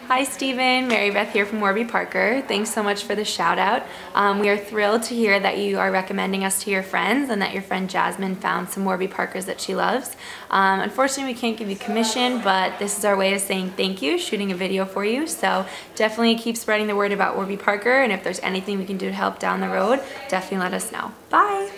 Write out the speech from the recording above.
Hi Stephen, Mary Beth here from Warby Parker. Thanks so much for the shout out. We are thrilled to hear that you are recommending us to your friends and that your friend Jasmine found some Warby Parkers that she loves. Unfortunately, we can't give you commission, but this is our way of saying thank you, shooting a video for you. So definitely keep spreading the word about Warby Parker, and if there's anything we can do to help down the road, definitely let us know. Bye!